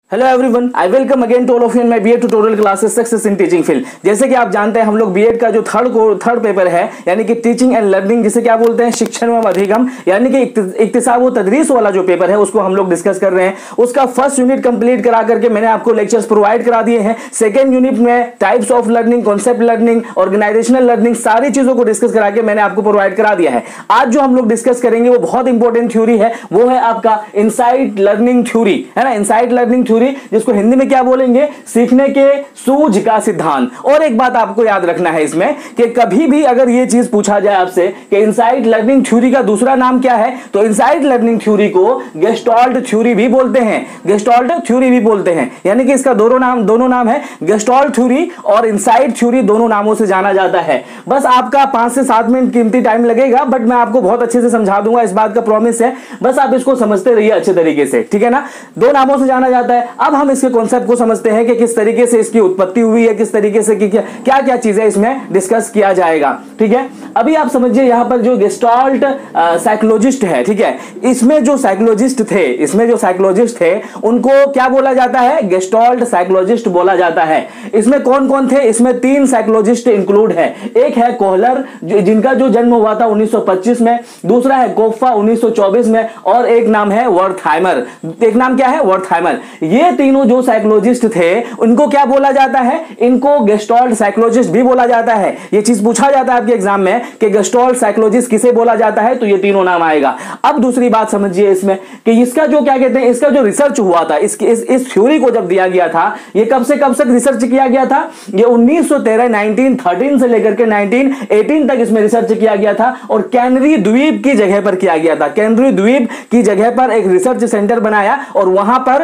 Hello everyone, I welcome again to all of you in my BEd tutorial classes success in teaching field. जैसे कि आप जानते हैं हम लोग बीएड का जो थर्ड पेपर है यानी कि टीचिंग एंड लर्निंग, जिसे क्या बोलते हैं शिक्षण एवं अधिगम, यानी कि इक्तिसाब व तदरीस वाला जो पेपर है उसको हम लोग डिस्कस कर रहे हैं। उसका फर्स्ट यूनिट कंप्लीट करा करके मैंने आपको लेक्चर्स प्रोवाइड करा दिए हैं। सेकेंड यूनिट में types of learning, concept learning, organisational learning, सारी चीजों को डिस्कस करा के मैंने आपको प्रोवाइड करा दिया है। आज जो हम लोग डिस्कस करेंगे वो बहुत इंपॉर्टेंट थ्योरी है, वो है आपका इनसाइट लर्निंग थ्योरी, है ना। इनसाइट लर्निंग थ्योरी, जिसको हिंदी में क्या बोलेंगे, सीखने के सूझ का सिद्धांत। और एक बात आपको याद रखना है इसमें कि कभी भी अगर ये चीज पूछा जाए आपसे कि इनसाइट लर्निंग थ्योरी का दूसरा नाम क्या है, तो इनसाइट लर्निंग थ्योरी को गेस्टाल्ट थ्योरी भी बोलते हैं, गेस्टाल्ट थ्योरी भी बोलते हैं। यानी कि इसका दोनों नाम है, गेस्टाल्ट थ्योरी और इनसाइट थ्योरी, दोनों नामों से जाना जाता है। बस आपका 5 से 7 मिनट कीमती टाइम लगेगा, बट मैं आपको बहुत अच्छे से समझा दूंगा, इस बात का प्रॉमिस है। बस आप इसको समझते रहिए अच्छे तरीके से, ठीक है ना। दो नामों से जाना जाता है। अब हम इसके कॉन्सेप्ट को समझते हैं कि किस तरीके से इसकी उत्पत्ति हुई है, किस तरीके से क्या क्या चीजें इसमें डिस्कस किया जाएगा, ठीक है। अभी आप समझिए यहां पर जो गेस्टाल्ट साइकोलॉजिस्ट है, ठीक है, इसमें जो साइकोलॉजिस्ट थे उनको क्या बोला जाता है, गेस्टाल्ट साइकोलॉजिस्ट बोला जाता है। इसमें कौन कौन थे, इसमें 3 साइकोलॉजिस्ट इंक्लूड है। एक है कोहलर, जिनका जो जन्म हुआ था 1925 में, दूसरा है कोफ्फा 1924 में, और एक नाम है वर्थहाइमर। एक नाम क्या है, वर्थहाइमर। ये तीनों जो साइकोलॉजिस्ट थे उनको क्या बोला जाता है, इनको गेस्टाल्ट साइकोलॉजिस्ट भी बोला जाता है। ये चीज पूछा जाता है आपके एग्जाम में कि गेस्टाल्ट साइकोलॉजिस्ट किसे बोला जाता है, तो ये तीनों नाम आएगा। अब दूसरी बात समझिए इसमें कि इसका जो क्या कहते हैं, इसका जो रिसर्च हुआ था, इस थ्योरी को जब दिया गया था, ये कब से कब तक रिसर्च किया गया था, ये 1913 से लेकर के 1918 तक इसमें रिसर्च किया गया था। और कैनरी द्वीप की जगह पर किया गया था। कैनरी द्वीप की जगह पर एक रिसर्च सेंटर बनाया और वहां पर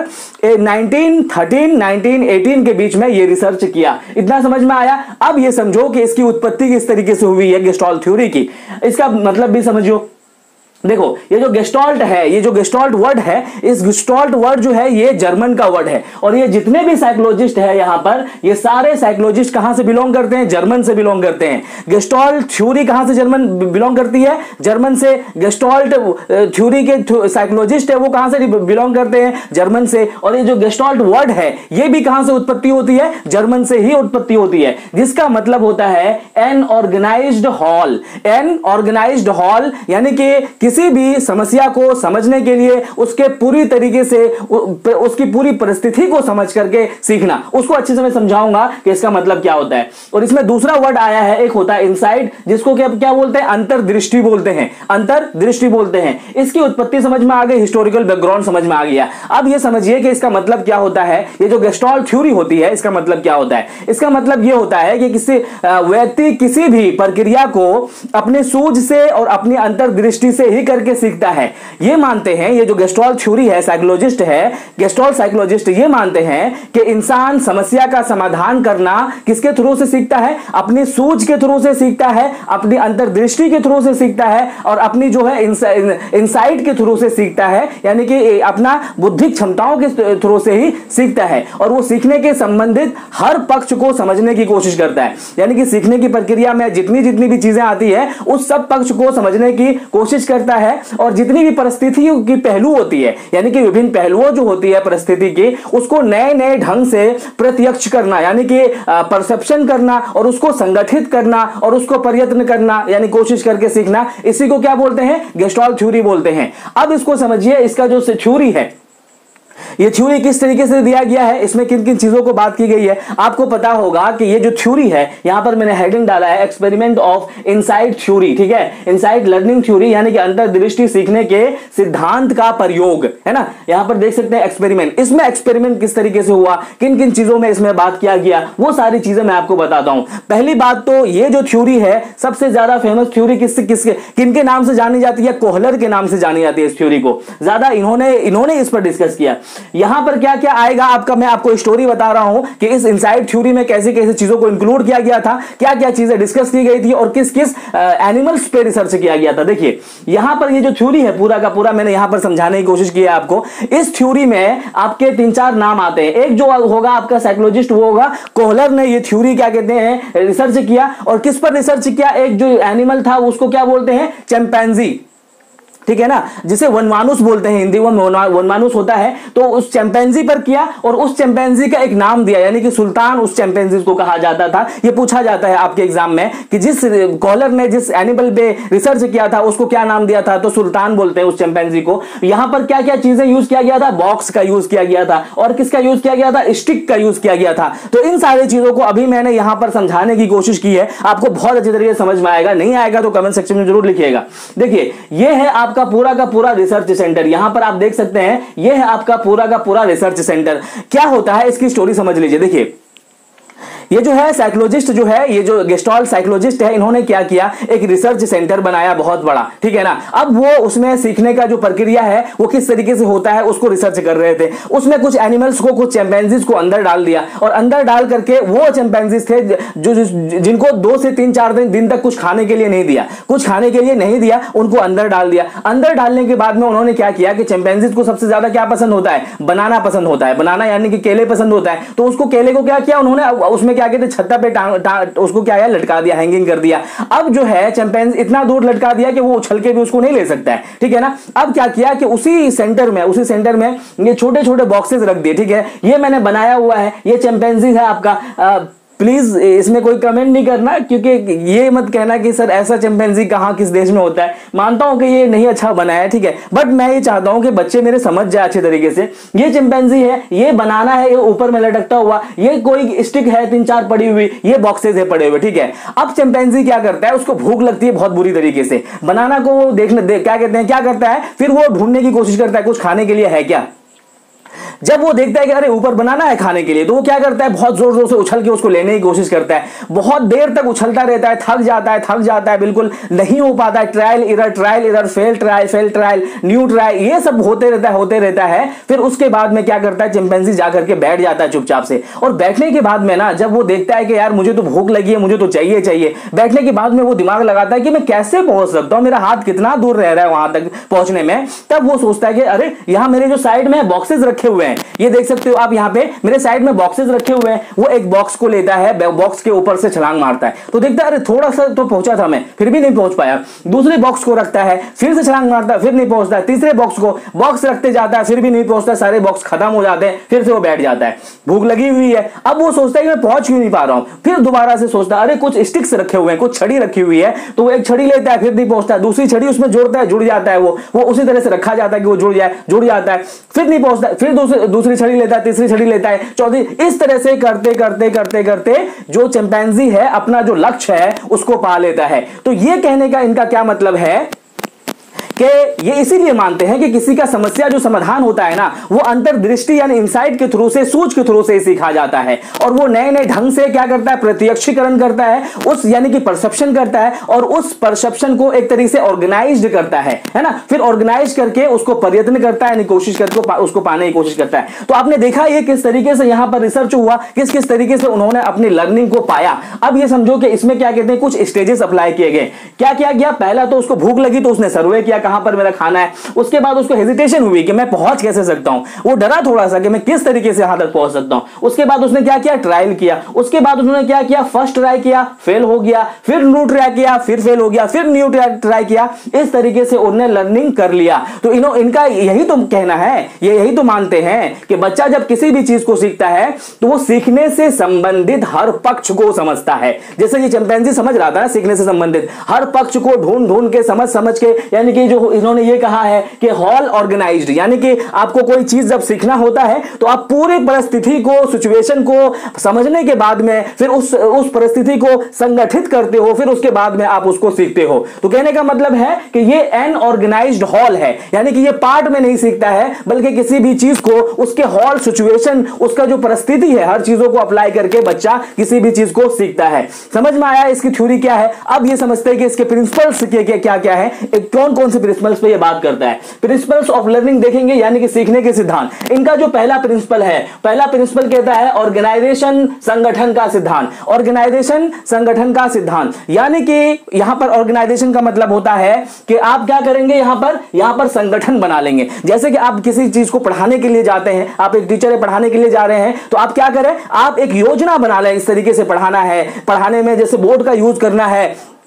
1918 के बीच में ये रिसर्च किया। इतना समझ में आया। अब ये समझो कि इसकी उत्पत्ति किस तरीके से हुई है गेस्टाल्ट थ्योरी की, इसका मतलब भी समझो। देखो ये जो गेस्टाल्ट है, ये जो गेस्टाल्ट वर्ड है, इस गेस्टाल्ट वर्ड जो है ये जर्मन का वर्ड है। और ये जितने भी साइकोलॉजिस्ट है यहां पर, ये सारे साइकोलॉजिस्ट कहां से बिलोंग करते हैं, जर्मन से बिलोंग करते हैं। गेस्टाल्ट थ्योरी कहां से जर्मन बिलोंग करती है, जर्मन से। गेस्टाल्ट थ्योरी के साइकोलॉजिस्ट है वो कहां से बिलोंग करते हैं, जर्मन से। और ये जो गेस्टाल्ट वर्ड है ये भी कहां से उत्पत्ति होती है, जर्मन से ही उत्पत्ति होती है, जिसका मतलब होता है an organised whole. An organised whole यानी कि किसी भी समस्या को समझने के लिए उसके पूरी तरीके से उसकी पूरी परिस्थिति को समझ करके सीखना, उसको अच्छे से मैं समझाऊंगा कि इसका मतलब क्या होता है। और इसमें दूसरा वर्ड आया है, एक होता है इनसाइट, जिसको क्या बोलते हैं, अंतर्दृष्टि बोलते हैं, अंतर्दृष्टि बोलते हैं। इसकी उत्पत्ति समझ में आ गई, हिस्टोरिकल बैकग्राउंड समझ में आ गया। अब यह समझिए कि इसका मतलब क्या होता है, ये जो गेस्टाल्ट थ्योरी होती है इसका मतलब क्या होता है। इसका मतलब यह होता है कि किसी व्यक्ति किसी भी प्रक्रिया को अपने सूझ से और अपनी अंतर्दृष्टि से ही करके सीखता है। ये मानते हैं, ये जो गेस्टाल्ट थ्योरी है, साइकोलॉजिस्ट है, गेस्टाल्ट साइकोलॉजिस्ट ये मानते हैं कि इंसान समस्या का समाधान करना किसके थ्रू से सीखता है, अपनी सूझ के थ्रू से सीखता है, अपनी अंतर्दृष्टि के थ्रू से सीखता है, और अपनी जो है इनसाइट के थ्रू से सीखता है, यानी कि अपना बुद्धिक क्षमताओं के थ्रू से ही सीखता है। और वो सीखने के संबंधित हर पक्ष को समझने की कोशिश करता है। यानी कि सीखने की प्रक्रिया में जितनी भी चीजें आती है उस सब पक्ष को समझने की कोशिश करता है। और जितनी भी परिस्थितियों की पहलू होती है, यानी कि विभिन्न पहलुओं जो होती है परिस्थिति की, उसको नए नए ढंग से प्रत्यक्ष करना, यानी कि परसेप्शन करना, और उसको संगठित करना और उसको प्रयत्न करना, यानी कोशिश करके सीखना, इसी को क्या बोलते हैं, गेस्टाल्ट थ्योरी बोलते हैं। अब इसको समझिए, इसका जो थ्योरी है, ये थ्योरी किस तरीके से दिया गया है, इसमें किन किन चीजों को बात की गई है। आपको पता होगा कि ये जो थ्योरी है, यहां पर मैंने हेडिंग डाला है एक्सपेरिमेंट ऑफ इनसाइट थ्योरी, ठीक है, इनसाइट लर्निंग थ्योरी, यानी कि अंतर्दृष्टि सीखने के सिद्धांत का प्रयोग, है ना। यहां पर देख सकते हैं एक्सपेरिमेंट। इसमें एक्सपेरिमेंट किस तरीके से हुआ, किन किन चीजों में इसमें बात किया गया, वो सारी चीजें मैं आपको बताता हूं। पहली बात तो ये जो थ्योरी है, सबसे ज्यादा फेमस थ्योरी किनके नाम से जानी जाती है, कोहलर के नाम से जानी जाती है। इस थ्योरी को ज्यादा इन्होंने इस पर डिस्कस किया। यहां पर क्या क्या आएगा आपका, मैं आपको स्टोरी बता रहा हूं कि इस इनसाइट थ्योरी में कैसे कैसे चीजों को इंक्लूड किया गया था, क्या क्या चीजें डिस्कस की गई थी और किस किस एनिमल्स पे रिसर्च किया गया था। देखिए यहां पर ये जो थ्योरी है पूरा का पूरा मैंने यहां पर समझाने की कोशिश की है आपको। इस थ्योरी में आपके 3-4 नाम आते हैं। एक जो होगा आपका साइकोलॉजिस्ट, वो होगा कोहलर ने ये थ्योरी क्या कहते हैं रिसर्च किया। और किस पर रिसर्च किया, एक जो एनिमल था उसको क्या बोलते हैं, चिंपैंजी। ठीक है ना, जिसे वनमानुस बोलते हैं हिंदी में, वनमानुस होता है। तो उस चैंपियंजी पर किया और उस चैंपियंजी का एक नाम दिया, यानी कि सुल्तान उस चैंपियंजी को कहा जाता था। ये पूछा जाता है आपके एग्जाम में कि जिस कॉलर ने जिस एनिमल पे रिसर्च किया था उसको क्या नाम दिया था, तो सुल्तान बोलते हैं उस चैंपियंजी को। यहां पर क्या क्या चीजें यूज किया गया था, बॉक्स का यूज किया गया था और किसका यूज किया गया था, स्टिक का यूज किया गया था। तो इन सारी चीजों को अभी मैंने यहां पर समझाने की कोशिश की है, आपको बहुत अच्छी तरीके से समझ में आएगा। नहीं आएगा तो कमेंट सेक्शन में जरूर लिखिएगा। देखिए ये है आपका पूरा का पूरा रिसर्च सेंटर, यहां पर आप देख सकते हैं ये है आपका पूरा का पूरा रिसर्च सेंटर। क्या होता है इसकी स्टोरी समझ लीजिए। देखिए ये जो है साइकोलॉजिस्ट जो है, ये जो गेस्टॉल्ट साइकोलॉजिस्ट है, इन्होंने क्या किया, एक रिसर्च सेंटर बनाया बहुत बड़ा, ठीक है ना। अब वो उसमें सीखने का जो प्रक्रिया है वो किस तरीके से होता है उसको रिसर्च कर रहे थे। उसमें कुछ एनिमल्स को, कुछ चैंपियंजीज को अंदर डाल दिया और अंदर डाल करके वो चैंपियंजीज थे जो जिनको 2 से 3-4 दिन तक कुछ खाने के लिए नहीं दिया, कुछ खाने के लिए नहीं दिया, उनको अंदर डाल दिया। अंदर डालने के बाद में उन्होंने क्या किया कि चैंपियंजीज को सबसे ज्यादा क्या पसंद होता है, बनाना पसंद होता है, बनाना यानी कि केले पसंद होता है। तो उसको केले को क्या किया उन्होंने, उसमें क्या कहते, छत्ता पे उसको क्या है, लटका दिया, हैंगिंग कर दिया। अब जो है चैंपियंजी इतना दूर लटका दिया कि वो उछल के भी उसको नहीं ले सकता है, ठीक है ना। अब क्या किया कि उसी सेंटर में ये छोटे छोटे बॉक्सेस रख दिए, ठीक है। ये मैंने बनाया हुआ है, ये चैंपियंजी है आपका। प्लीज इसमें कोई कमेंट नहीं करना, क्योंकि ये मत कहना कि सर ऐसा चैंपियंजी कहां किस देश में होता है। मानता हूं कि ये नहीं अच्छा बनाया है, ठीक है, बट मैं ये चाहता हूं कि बच्चे मेरे समझ जाए अच्छे तरीके से। ये चैंपियंजी है, ये बनाना है, ये ऊपर में लटकता हुआ, ये कोई स्टिक है 3-4 पड़ी हुई, ये बॉक्सेस है पड़े हुए, ठीक है। अब चैंपियंजी क्या करता है, उसको भूख लगती है बहुत बुरी तरीके से। बनाना को वो क्या कहते हैं, क्या करता है, फिर वो ढूंढने की कोशिश करता है कुछ खाने के लिए है क्या। जब वो देखता है कि अरे ऊपर बनाना है खाने के लिए, तो वो क्या करता है, बहुत जोर जोर से उछल के उसको लेने की कोशिश करता है। बहुत देर तक उछलता रहता है, थक जाता है, बिल्कुल नहीं हो पाता है। Trial error, fail trial, new trial, ये सब होते रहता है। फिर उसके बाद में क्या करता है, चिंपैंजी जाकर के बैठ जाता है चुपचाप से। और बैठने के बाद में ना, जब वो देखता है कि यार मुझे तो भूख लगी है, मुझे तो चाहिए, बैठने के बाद में वो दिमाग लगाता है कि मैं कैसे पहुंच सकता हूं, मेरा हाथ कितना दूर रह रहा है वहां तक पहुंचने में। तब वो सोचता है कि अरे यहां मेरे जो साइड में बॉक्सेस रखे हुए हैं, ये देख सकते हो आप, यहाँ पे मेरे साइड में बॉक्सेस रखे हुए हैं। वो एक बॉक्स को लेता है, बॉक्स के ऊपर से छलांग मारता है, तो देखता है अरे थोड़ा सा तो पहुंचा था मैं, फिर भी नहीं पहुंच पाया। दूसरे बॉक्स को रखता है, फिर से छलांग मारता है, फिर नहीं पहुंचता है। तीसरे बॉक्स रखते जाता है, फिर भी नहीं पहुंचता, सारे बॉक्स खत्म हो जाते हैं। फिर से वो बैठ जाता है, भूख लगी हुई है। अब वो सोचता है कि मैं पहुंच क्यों नहीं पा रहा हूं। फिर दोबारा से सोचता है अरे कुछ स्टिक्स रखे हुए हैं, कुछ छड़ी रखी हुई है, तो वो एक छड़ी लेता है, फिर नहीं पहुंचता है। दूसरी छड़ी उसमें जोड़ता है, जुड़ जाता है, वो उसी तरह से रखा जाता है कि वो जुड़ जाता है, फिर नहीं पहुंचता, फिर दूसरी छड़ी लेता है, तीसरी छड़ी लेता है, चौथी, इस तरह से करते जो चिंपैंजी है अपना जो लक्ष्य है उसको पा लेता है। तो ये कहने का इनका क्या मतलब है कि ये इसीलिए मानते हैं कि किसी का समस्या जो समाधान होता है ना, वो अंतर्दृष्टि यानी इनसाइट के थ्रू से, सूझ के थ्रू से सीखा जाता है। और वो नए ढंग से क्या करता है, प्रत्यक्षीकरण करता है, उस यानी कि परसेप्शन करता है, और उस परसेप्शन को एक तरीके से ऑर्गेनाइज्ड करता है ना। फिर ऑर्गेनाइज करके उसको प्रयत्न करता है, यानी कोशिश करके उसको पाने की कोशिश करता है। तो आपने देखा ये किस तरीके से यहां पर रिसर्च हुआ, किस तरीके से उन्होंने अपनी लर्निंग को पाया। अब ये समझो कि इसमें क्या कहते हैं, कुछ स्टेजेस अप्लाई किए गए। क्या किया गया, पहला तो उसको भूख लगी तो उसने सर्वे किया कहां पर मेरा खाना है। उसके बाद उसको हेजिटेशन हुई कि मैं पहुंच कैसे सकता हूं, वो डरा थोड़ा सा कि मैं किस तरीके से यहां तक पहुंच सकता हूं। उसके बाद उसने क्या किया, ट्रायल किया। उसके बाद उन्होंने क्या किया, फर्स्ट ट्राई किया, फेल हो गया, फिर न्यू ट्राई किया, फिर फेल हो गया, फिर न्यू ट्राई किया। इस तरीके से उन्होंने लर्निंग कर लिया। तो इनका यही तो कहना है, ये यही तो मानते हैं कि बच्चा जब किसी भी चीज को सीखता है तो वो सीखने से संबंधित हर पक्ष को समझता है। जैसे ये चिंपैंजी समझ रहा था ना, सीखने से संबंधित हर पक्ष को ढूंढ के समझ के, यानी कि जो इन्होंने ये कहा है कि हॉल ऑर्गेनाइज्ड, यानी कि आपको कोई चीज जब सीखना होता है तो आप पूरी परिस्थिति को, सिचुएशन को समझने के बाद में फिर उस परिस्थिति को संगठित करते हो, फिर उसके बाद में आप उसको सीखते हो। तो कहने का मतलब है कि ये एन ऑर्गेनाइज्ड हॉल है, यानी कि ये पार्ट में नहीं सीखता है, बल्कि किसी भी चीज को उसके हॉल, सिचुएशन, उसका जो परिस्थिति है, हर चीजों को अप्लाई करके बच्चा किसी भी चीज को सीखता है। समझ में आया इसकी थ्योरी क्या है। अब ये समझते हैं कि इसके प्रिंसिपल्स क्या है, कौन से प्रिंसिपल्स पे ये बात करता है। प्रिंसिपल्स ऑफ लर्निंग देखेंगे, यानी कि सीखने के सिद्धांत। इनका जो पहला प्रिंसिपल है, पहला प्रिंसिपल कहता है ऑर्गेनाइजेशन, संगठन का सिद्धांत। ऑर्गेनाइजेशन, संगठन का सिद्धांत, यानी कि यहां पर ऑर्गेनाइजेशन का मतलब होता है कि आप क्या करेंगे, यहां पर संगठन बना लेंगे। जैसे कि आप किसी चीज को पढ़ाने के लिए जाते हैं, आप एक टीचर है, पढ़ाने के लिए जा रहे हैं, तो आप क्या करें, आप एक योजना बना लें, इस तरीके से पढ़ाना है, पढ़ाने में जैसे बोर्ड का यूज करना है,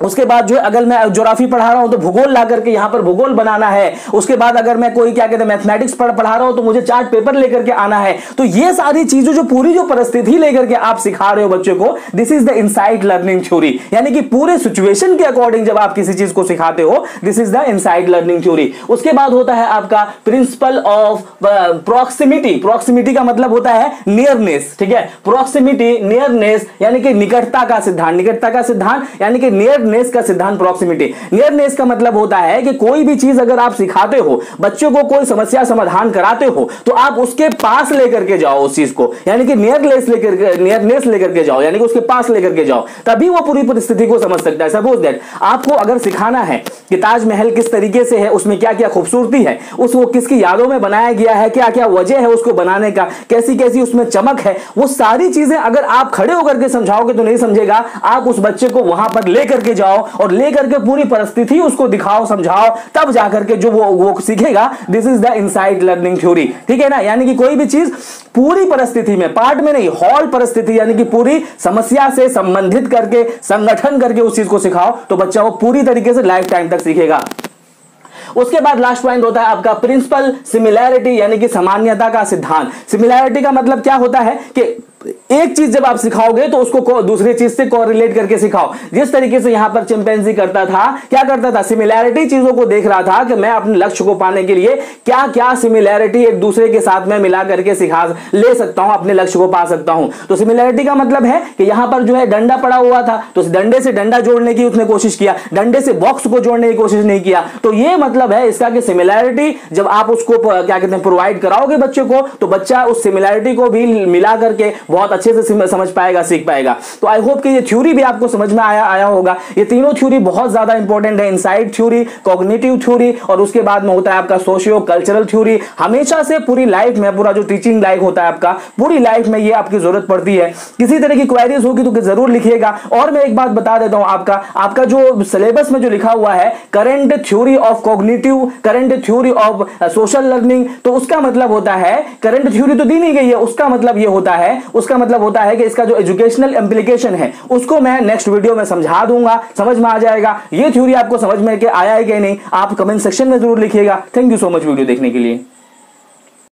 उसके बाद जो अगर मैं ज्योग्राफी पढ़ा रहा हूं तो भूगोल ला करके यहां पर भूगोल बनाना है। उसके बाद अगर मैं कोई क्या कहते हैं मैथमेटिक्स पढ़ा रहा हूं तो मुझे चार्ट पेपर लेकर के आना है। तो ये सारी चीजें जो पूरी जो परिस्थिति लेकर के आप सिखा रहे हो बच्चों को, this is the insight learning theory, यानी कि पूरे सिचुएशन के अकॉर्डिंग जब आप किसी चीज को सिखाते हो, this is the insight learning theory. उसके बाद होता है आपका प्रिंसिपल ऑफ प्रॉक्सिमिटी। प्रॉक्सिमिटी का मतलब होता है नियरनेस, ठीक है। प्रॉक्सिमिटी, नियरनेस यानी कि निकटता का सिद्धांत, निकटता का सिद्धांत यानी कि नियरनेस का सिद्धांत, प्रॉक्सिमिटी। नियरनेस का मतलब होता है कि कोई भी चीज अगर आप सिखाते हो, बच्चों को कोई समस्या समाधान कराते हो, तो आप उसके पास लेकर के जाओ उस चीज को, यानी कि नियरनेस लेकर के जाओ, यानी कि उसके पास लेकर के जाओ, तभी वो पूरी परिस्थिति को समझ सकता है। सपोज दैट आपको अगर सिखाना है कि ताजमहल किस तरीके से है, उसमें क्या क्या खूबसूरती है, उसको किसकी यादों में बनाया गया है, क्या क्या वजह है उसको बनाने का, कैसी कैसी उसमें चमक है, वो सारी चीजें अगर आप खड़े होकर के समझाओगे तो नहीं समझेगा। आप उस बच्चे को वहां पर लेकर के जाओ और लेकर के पूरी परिस्थिति उसको दिखाओ, समझाओ, तब जाकर के जो वो सीखेगा। This is the insight learning theory, ठीक है ना। यानी कि कोई भी चीज पूरी परिस्थिति में, पार्ट में नहीं, हॉल परिस्थिति यानी कि पूरी समस्या से संबंधित करके, संगठन करके उस चीज को सिखाओ तो बच्चा वो पूरी तरीके से लाइफ टाइम तक सीखेगा। उसके बाद लास्ट पॉइंट होता है आपका प्रिंसिपल सिमिलैरिटी, यानी कि सामान्यता का सिद्धांत। सिमिलैरिटी का मतलब क्या होता है कि एक चीज जब आप सिखाओगे तो उसको दूसरी चीज से कोरिलेट करके सिखाओ। जिस तरीके से यहां पर चिंपैंजी करता था, क्या करता था, सिमिलैरिटी चीजों को देख रहा था कि मैं अपने लक्ष्य को पाने के लिए क्या क्या सिमिलैरिटी एक दूसरे के साथ में मिला करके सिखा ले सकता हूं, अपने लक्ष्य को पा सकता हूं। तो सिमिलैरिटी का मतलब है कि यहां पर जो है डंडा पड़ा हुआ था तो डंडे से डंडा जोड़ने की उसने कोशिश किया, डंडे से बॉक्स को जोड़ने की कोशिश नहीं किया। तो ये मतलब है इसका कि सिमिलैरिटी जब आप उसको क्या कहते हैं प्रोवाइड कराओगे बच्चे को, तो बच्चा उस सिमिलैरिटी को भी मिला करके बहुत अच्छे से समझ पाएगा, सीख पाएगा। तो आई होप कि ये थ्योरी भी आपको समझ में आया होगा। ये तीनों थ्योरी बहुत ज्यादा इंपॉर्टेंट है, इनसाइट थ्योरी, कॉग्निटिव थ्योरी और उसके बाद में होता है आपका सोशियो कल्चरल थ्योरी। हमेशा से पूरी लाइफ में, पूरा जो टीचिंग लाइफ होता है आपका, पूरी लाइफ में ये आपकी जरूरत पड़ती है। किसी तरह की क्वेरीज होगी तो जरूर लिखिएगा। और मैं एक बात बता देता हूं, आपका जो सिलेबस में जो लिखा हुआ है current theory of cognitive, current theory of social learning, तो उसका मतलब होता है, करंट थ्योरी तो दी नहीं गई है, उसका मतलब ये होता है, उसका मतलब होता है कि इसका जो एजुकेशनल इंप्लीकेशन है उसको मैं नेक्स्ट वीडियो में समझा दूंगा, समझ में आ जाएगा। ये थ्योरी आपको समझ में आया है कि नहीं, आप कमेंट सेक्शन में जरूर लिखिएगा। Thank you so much video देखने के लिए।